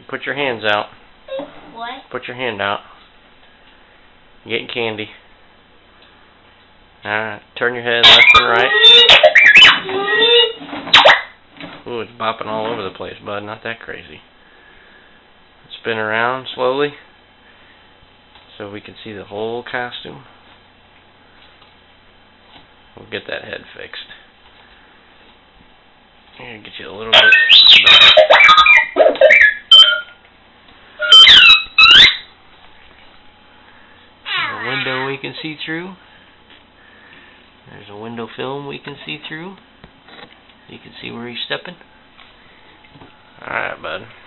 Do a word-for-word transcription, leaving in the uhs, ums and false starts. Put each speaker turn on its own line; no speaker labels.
put your hands out.
What?
Put your hand out. Getting candy. Alright, turn your head left and right. Ooh, it's bopping all over the place, bud. Not that crazy. Spin around slowly so we can see the whole costume. We'll get that head fixed. Here, get you a little bit. There's a window we can see through. There's a window film we can see through. You can see where he's stepping. Alright, bud.